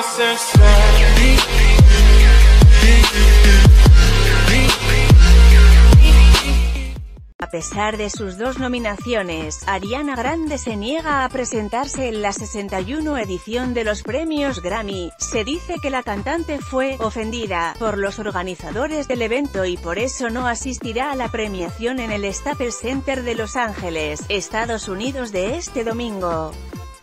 A pesar de sus 2 nominaciones, Ariana Grande se niega a presentarse en la 61 edición de los premios Grammy. Se dice que la cantante fue ofendida por los organizadores del evento y por eso no asistirá a la premiación en el Staples Center de Los Ángeles, Estados Unidos de este domingo.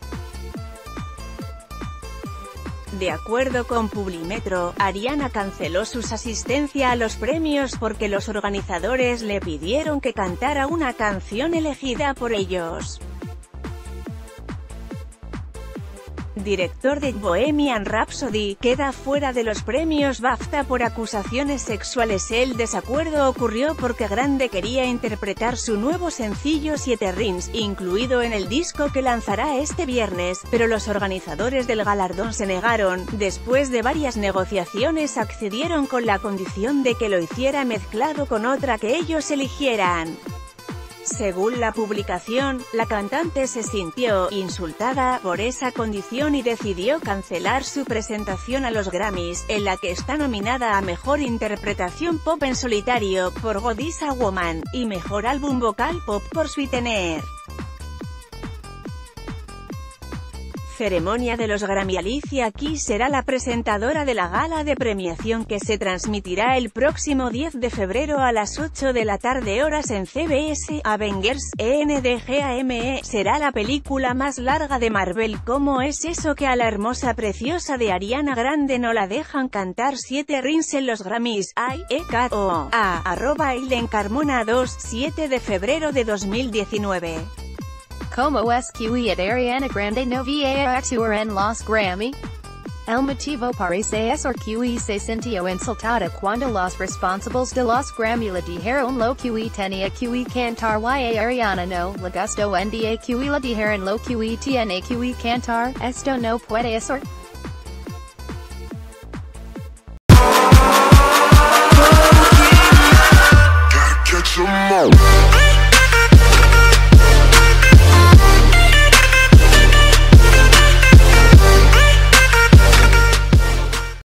De acuerdo con Publimetro, Ariana canceló su asistencia a los premios porque los organizadores le pidieron que cantara una canción elegida por ellos. Director de Bohemian Rhapsody, queda fuera de los premios BAFTA por acusaciones sexuales. El desacuerdo ocurrió porque Grande quería interpretar su nuevo sencillo 7 Rings, incluido en el disco que lanzará este viernes, pero los organizadores del galardón se negaron. Después de varias negociaciones accedieron con la condición de que lo hiciera mezclado con otra que ellos eligieran. Según la publicación, la cantante se sintió insultada por esa condición y decidió cancelar su presentación a los Grammys, en la que está nominada a Mejor Interpretación Pop en Solitario por God Is a Woman, y Mejor Álbum Vocal Pop por Sweetener. Ceremonia de los Grammy. Alicia Keys será la presentadora de la gala de premiación que se transmitirá el próximo 10 de febrero a las 8 de la tarde horas en CBS. Avengers, Endgame, será la película más larga de Marvel. ¿Cómo es eso que a la hermosa preciosa de Ariana Grande no la dejan cantar 7 Rings en los Grammys? @Ailen_Carmona 2, 7 de febrero de 2019. Como es que at Ariana Grande no va a actuar en los Grammy? El motivo parece ser que se sintió insultada cuando los responsables de los Grammy le dijeron lo que tenía que cantar y Ariana no le gustó que le dijeron lo que tiene que cantar. Esto no puede ser. Gotta catch 'em all.